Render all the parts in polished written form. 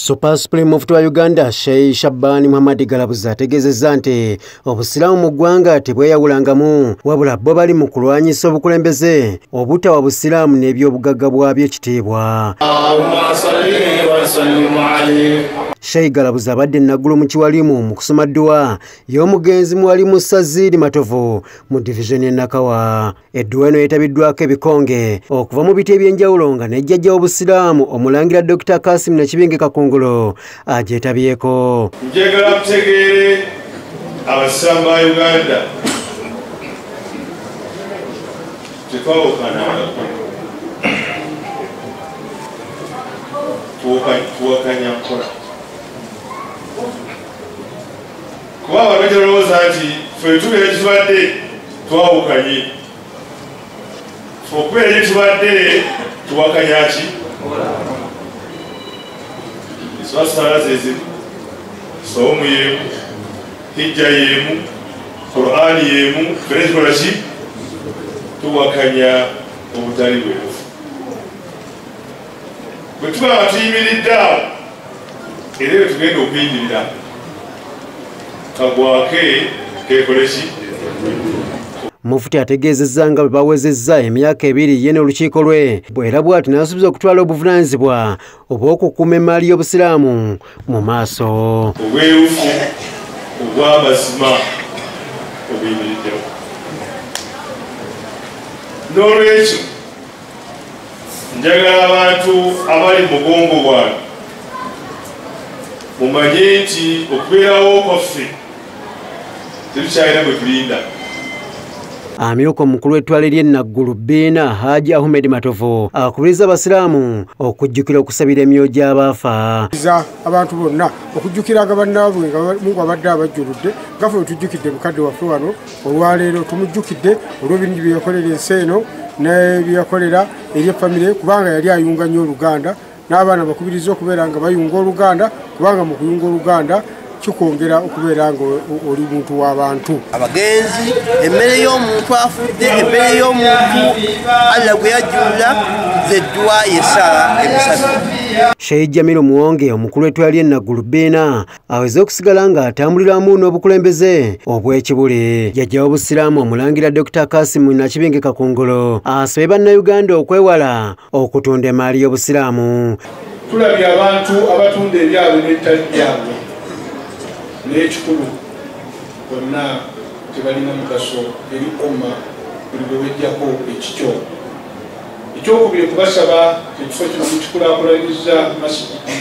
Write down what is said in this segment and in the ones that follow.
Super Supreme of Uganda Sheikh Shabani Muhammad Galabuza ategeezezza nti obusiraamu mu ggwanga tebweyawulangamu wabula bo bali mu kulwanyisa obukulembeze obutawa busiraamu n'ebyobugagga bwabyo ekitiibwa. Sheikh Galabuza abadde naggulu mu Kiwalimu mu kusoma dduwa y'omugenzi Mwalimu Saziri Matovu mu division y'e Nakawa. Edduwa eno yeetabiddwako ebikonge okuva mu biti eby'enjawulo nga n'ejjajja w'obusiraamu omulangira Dr. Kasim Nakibinge Kakungulu agyetabyeko. Njagala kutegeere abasiraamu ba Uganda tetwawukanangako tuwakanya nkola kuba abantu balowooza nti ffe tubeera kitubadde twawukanye ffe okubeera kitubadde tuwakanya ki swasala zezimu soomu yemu hijja yemu Qur'ani yemu ferezikola ki tuwakanya obutali bwerufu bwe tuba nga tuyimiridde awo era ebyo tugenda okuyimirira kagwake kekole ki. Mufti ategeezezza nga bwe bawezezza emyaka 2 ye n'olukiiko lwe era bw'ati n'asuubiza okutwala obuvunaanyizibwa obw'okukuuma emmaali y'obusiraamu mu maaso. Obwerufu obw'amazima obuyimiriddewo. N'olwekyo njagala abantu abali mu mugongo bwange mumanye nti okubeerawo kwaffe tetukyalina bwe tulinda. Amyuka omukulu w'ettwale ly'e Naggulu Bbiina Haji Ahmed Matovu akubiriza abasiraamu okujjukira okusabira emyoyo gy'abaafa. Abantu bonna okujjukiranga bannaabwe nga Mungu abadde abajjuludde nga ffe tujjukidde mukadde waffe wano olwaleero tumujjukidde olw'ebintu bye yakolera ensi eno ne bye yakolera eri effamire kubanga yali ayunga nnyo Oluganda n'abaana bakubiriza okubeera nga bayunga Oluganda kubanga mu kuyunga Oluganda kikongera okubeera nga oli muntu w'abantu. Abagenzi emmere y'omuntu afudde emmere y'omuntu Allah gwe yajjula zeddwa yesala emisatu. Sheikh Jamilu Muwonge omukulu w'ettwale ly'e Naggulu Bbiina aweze okusigala nga atambuliramu n'obukulembeze obw'ekibuli. Jjajja w'obusiraamu omulangira Dr. Kasim Nakibinge Kakungulu asabye bannayuganda okwewala okutunda emmaali y'obusiraamu. Tulabye abantu abatunda ebyabwe n'ebitali byabwe n'ekikulu bonna tebalina mugaso eri omma buli bwe wejjako ekikyo. Ekyokubiri kubasaba ekifo kino mukikulaakulanyizza masigiti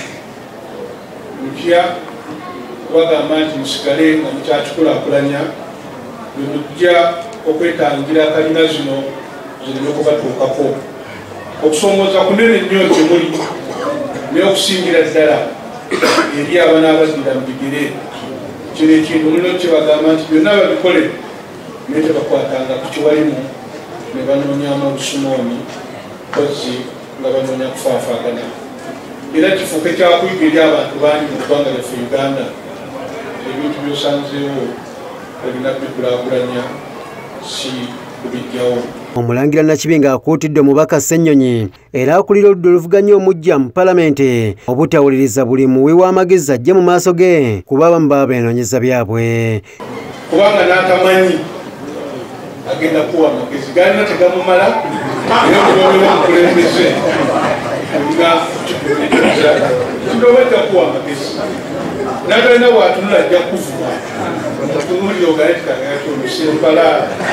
mutya kubagamba nti musigale nga mukyakikulaakulanya bwe mujja okwetangira kalina zino zireme okubatuukako. Okusomooza kunene nnyo gye muli naye okusingira ddala eri abanaabaddira mu bigere kino ekintu mulino kyebagamba nti byonna babikole naye tebakwatanga ku Kiwalimu ne banoonyamu obusumooni kozzi nga banoonya kufaafaagana. Era kifuuke kyakuyiga eri abantu bangi mu ggwanga lyaffe Uganda ebintu by'osanzeewo olina bikulaakulanya si kubijjawo. Omulangira Nakibinge akuutidde omubaka Ssennyonyi era akulira oludda oluvuganya omujja mu palamenti obutawuliriza buli muwi w'amagezi ajje mu maaso ge kuba abamu baba beenoonyeza byabwe. Kubanga n'atamanyi agenda kuwa amagezi galina tegamumala era okuloobera omukulembeze nga kikuliza kindoweza kuwa amagezi natalina bw'atunula ajja kuvuga otunuulire ogaletikagatyomusembala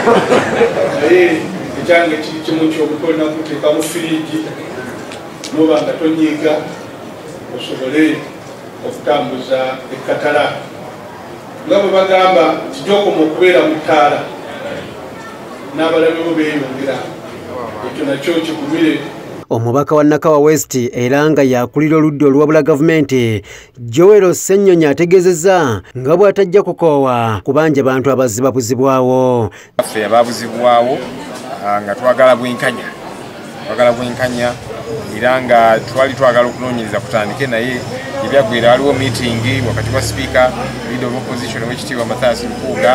naye ekyange kiri kimu kyobutolina kuteeka mu firiji noba nga tonyiiga osobole okutambuza ekkatala nga bwe bagamba kijokoma okubeera mu ttaala n'abalabe bo beeyongera ekyo nakyo kigumire. Omubaka wa Nakawa West era nga yakulira oludda olwabula gavumenti Joel Ssennyonyi ategeezezza nga bw'atajja kukoowa kubanja bantu abazibabuzibwawo. Ffe ababuzibwawo nga twagala bwenkanya era nga twali twagala okunoonyereza kutandike naye ebyaggwera waliwo meeting wakati wa speaker leader of opposition w'ekitiibwa Mathias Mpuuga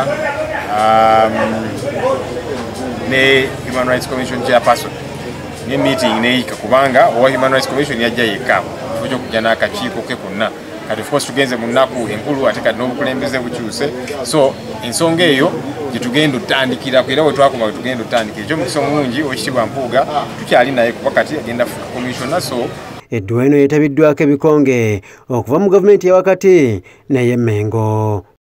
ne Human Rights Commission chairperson ne meeting neeyika kubanga owa Human Rights Commission yajja yekka ekigambo ky'okujja n'akakiiko ke konna kati of course tugenze mu nnaku enkulu ate kati n'obukulembeze bukyuse so ensonga eyo gye tugenda otandikirako era we twakoma we tugenda otandikira ekyomukisa omulungi Oweekitiibwa Mpuuga tukyali naye kuba kati agenda fuka commissioner so Eddwa eno yeetabiddwako ebikonge okuva mu gavumenti ya wakati n'ey'Emmengo.